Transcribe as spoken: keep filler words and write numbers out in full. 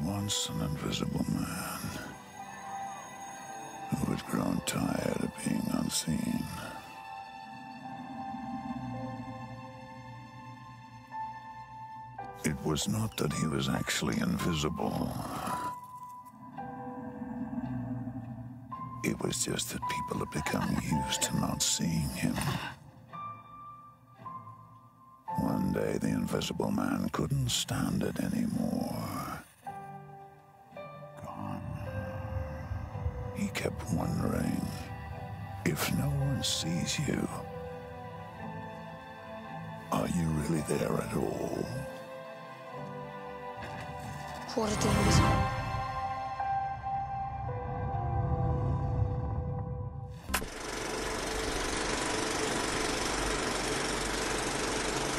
once an invisible man who had grown tired of being unseen. It was not that he was actually invisible. It was just that people had become used to not seeing him. One day, the Invisible Man couldn't stand it anymore. Gone. He kept wondering, if no one sees you, are you really there at all? What are the